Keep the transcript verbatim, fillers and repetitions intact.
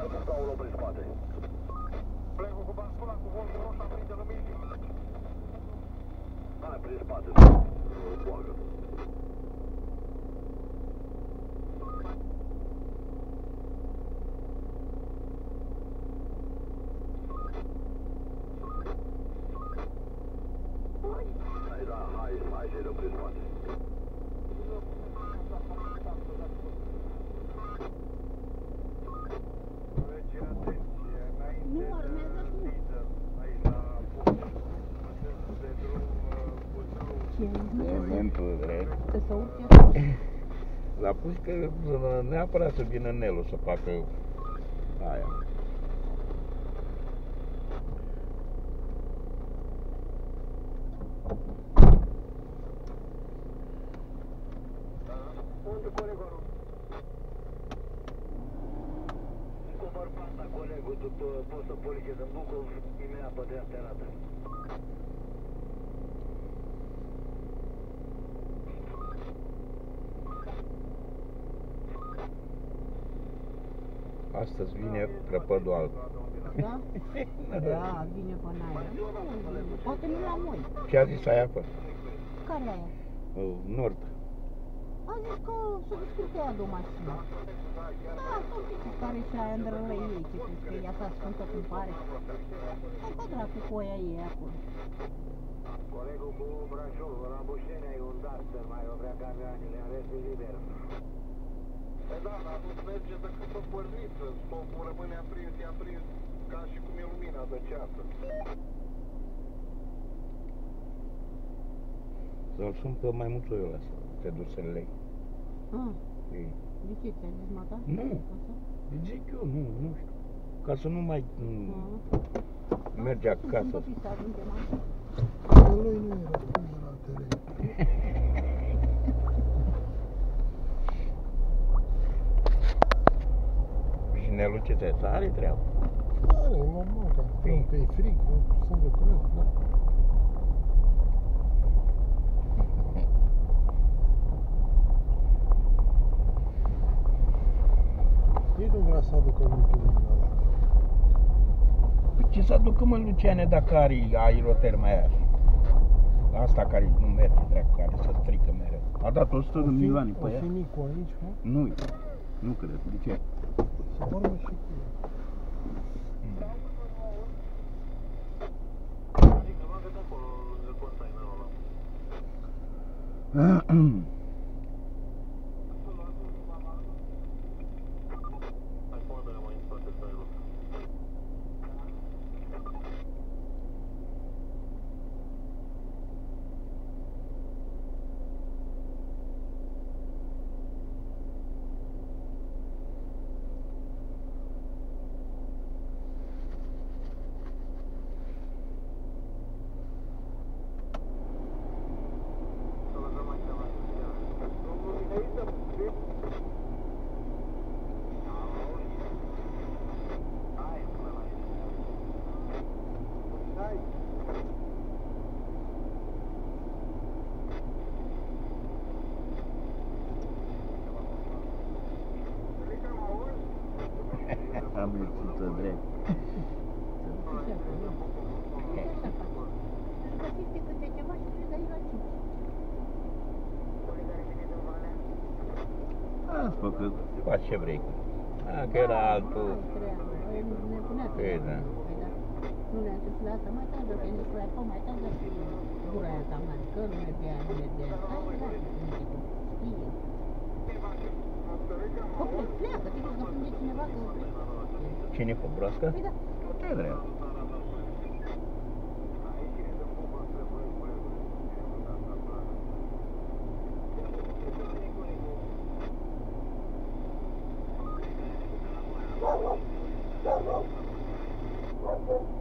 Staul opri spate. Plecul cu bascula cu voltul roșu aprinde luminii. Hai, prin spate. Boagă. Hai, da, hai, hai și-i dă prin spate. Nu urmează cum? Ce Elementul drept. Să se urce sus? L-a pus că neapărat să vină Nelu să facă aia. Unde colegul? Cobor panta, colegul, după postul poliției din Bucov, imediat pe dreapta arată. Astăzi vine prăpădul alb. Da? Da, vine pe naia. Nu, poate nu la moi. Ce a zis aia, fă? Care aia? Nord. A zis că se descurcă ea de o mașină. Da, tot timpul care și aia îndrălăi ei, ce crezi că ea s-a sfântă cum pare. Sau că dracu cu oia ei acolo. Colegul cu Brașov, la Bușenia e un Duster, mai vrea camioanele, în restul liber. E da, dar nu merge decât pe porniță, stopul rămâne aprins, e aprins, ca și cum e lumina de ceasă. Să-l sun pe maimuțoiul ăla, să te duci să-l lei. Ah, Ei. de ce ți-ai zis mata? Nu. Zic eu, nu, nu știu. Ca să nu mai mm, merge acasă. Acolo nu era până la teren. Și Nelu ce trebuie? Să are treabă. Are, normal, că pe frig, să lucrez, da. Ei nu vrea să aducă lucruri din ăla. Ce să aducă, mă, Luciane, dacă are aeroterma aia? Asta care nu merge, dracu, care să strică mereu. A dat o sută de milioane pe ea. O fi micu aici, mă? Nu, nu cred. De ce? Să vorbă și cu el. Adică mă gândesc acolo, lângă containerul ăla. Hai, poate mai în spate trailul. Am lipsită drept. Găsiți câte ceva și te dai la cinci. Ați făcut, faci ce vrei. A, că era altul. Păi da. Nu le-am zis la asta mai tare, că nici la mai tare, gura aia ta mare, că nu mergea, nu mergea. Hai, da, știe. Copii, pleacă, te că prinde cineva că pleacă. Cine cu broască? Păi da. Ce drept. Thank you.